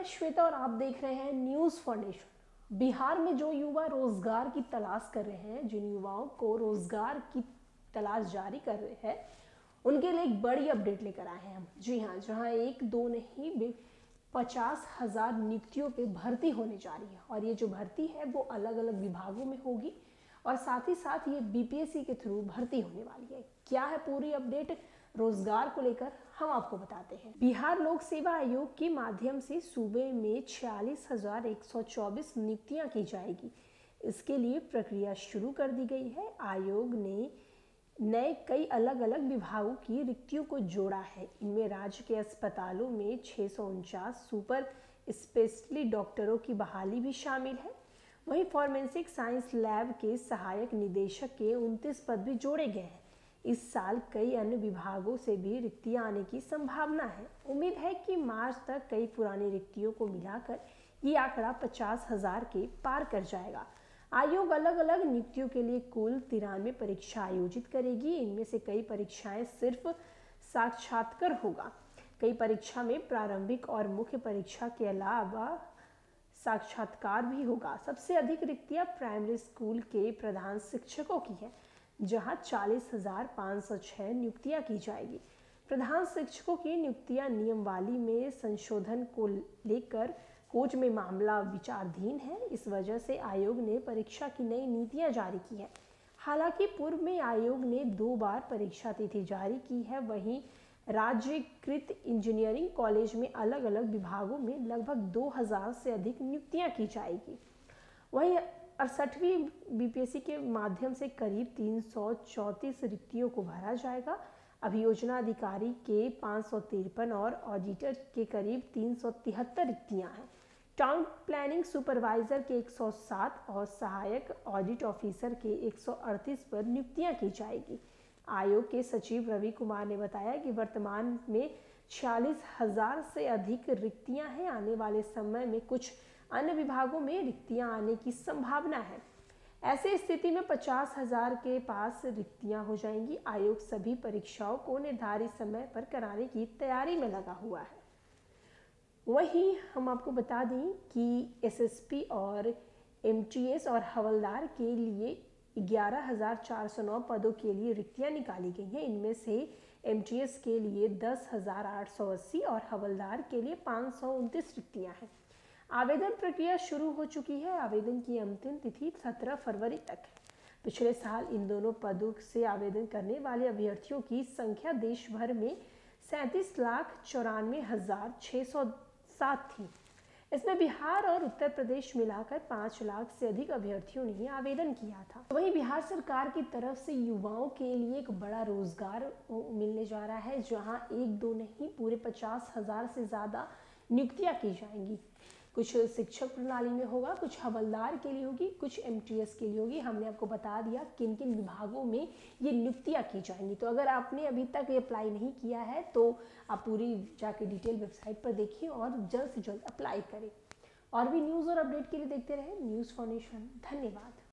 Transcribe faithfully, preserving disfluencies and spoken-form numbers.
श्वेता और आप देख रहे हैं न्यूज़ फाउंडेशन। बिहार में जो युवा रोजगार की तलाश कर रहे हैं, जिन युवाओं को रोजगार की तलाश जारी कर रहे हैं, उनके लिए एक बड़ी अपडेट लेकर आए हैं हम। जी हाँ, जहां एक दो नहीं पचास हजार नियुक्तियों पे भर्ती होने जा रही है और ये जो भर्ती है वो अलग अलग विभागों में होगी और साथ ही साथ ये बीपीएससी के थ्रू भर्ती होने वाली है। क्या है पूरी अपडेट रोजगार को लेकर, हम आपको बताते हैं। बिहार लोक सेवा आयोग के माध्यम से सूबे में छियालीस हजार एक सौ चौबीस नियुक्तियां की जाएगी। इसके लिए प्रक्रिया शुरू कर दी गई है। आयोग ने नए कई अलग अलग विभागों की रिक्तियों को जोड़ा है। इनमें राज्य के अस्पतालों में छः सौ उनचास सुपर स्पेशलिटी डॉक्टरों की बहाली भी शामिल है। वहीं फॉरेंसिक साइंस लैब के सहायक निदेशक के उनतीस पद भी जोड़े गए हैं। इस साल कई अन्य विभागों से भी रिक्तियां आने की संभावना है। उम्मीद है कि मार्च तक कई पुरानी रिक्तियों को मिलाकर ये आंकड़ा पचास हजार के पार कर जाएगा। आयोग अलग अलग नियुक्तियों के लिए कुल तिरानवे परीक्षा आयोजित करेगी। इनमें से कई परीक्षाएं सिर्फ साक्षात्कार होगा। कई परीक्षा में प्रारंभिक और मुख्य परीक्षा के अलावा साक्षात्कार भी होगा। सबसे अधिक रिक्तियां प्राइमरी स्कूल के प्रधान शिक्षकों की है, जहां चालीस हजार पाँच सौ छह नियुक्तियां की जाएगी। प्रधान शिक्षकों की नियुक्तियां नियमावली में संशोधन को लेकर कोर्ट में मामला विचाराधीन है। इस वजह से आयोग ने परीक्षा की नई नीतियां जारी की है। हालांकि पूर्व में आयोग ने दो बार परीक्षा तिथि जारी की है। वहीं राज्यकृत इंजीनियरिंग कॉलेज में अलग अलग विभागों में लगभग दो हजार से अधिक नियुक्तियां की जाएगी। वहीं अड़सठवीं बीपीएससी के माध्यम से करीब तीन सौ चौंतीस रिक्तियों को भरा जाएगा। अभियोजना अधिकारी के पाँच सौ तिरपन और ऑडिटर के करीब तीन सौ तिहत्तर रिक्तियां हैं। टाउन प्लानिंग सुपरवाइजर के एक सौ सात और सहायक ऑडिट ऑफिसर के एक सौ अड़तीस पर नियुक्तियां की जाएगी। आयोग के सचिव रवि कुमार ने बताया कि वर्तमान में छियालीस हजार से अधिक रिक्तियां हैं। आने वाले समय में कुछ अन्य विभागों में रिक्तियां आने की संभावना है। ऐसे स्थिति में पचास हजार के पास रिक्तियां हो जाएंगी। आयोग सभी परीक्षाओं को निर्धारित समय पर कराने की तैयारी में लगा हुआ है। वहीं हम आपको बता दें कि एसएसपी और एमटीएस और हवलदार के लिए ग्यारह हजार चार सौ नौ पदों के लिए रिक्तियां निकाली गई हैं। इनमें से एमटीएस के लिए दस हजार आठ सौ अस्सी और हवलदार के लिए पाँच सौ उनतीस रिक्तियां हैं। आवेदन प्रक्रिया शुरू हो चुकी है। आवेदन की अंतिम तिथि सत्रह फरवरी तक है। पिछले साल इन दोनों पदों से आवेदन करने वाले अभ्यर्थियों की संख्या देश भर में सैंतीस लाख चौरानवे हजार छः सौ सात थी। इसमें बिहार और उत्तर प्रदेश मिलाकर पाँच लाख से अधिक अभ्यर्थियों ने आवेदन किया था। वहीं बिहार सरकार की तरफ से युवाओं के लिए एक बड़ा रोजगार मिलने जा रहा है, जहां एक दो नहीं पूरे पचास हजार से ज्यादा नियुक्तियां की जाएंगी। कुछ शिक्षक प्रणाली में होगा, कुछ हवलदार के लिए होगी, कुछ एमटीएस के लिए होगी। हमने आपको बता दिया किन किन विभागों में ये नियुक्तियां की जाएंगी। तो अगर आपने अभी तक ये अप्लाई नहीं किया है तो आप पूरी जाके डिटेल वेबसाइट पर देखिए और जल्द से जल्द अप्लाई करें। और भी न्यूज़ और अपडेट के लिए देखते रहें न्यूज़ फाउंडेशन। धन्यवाद।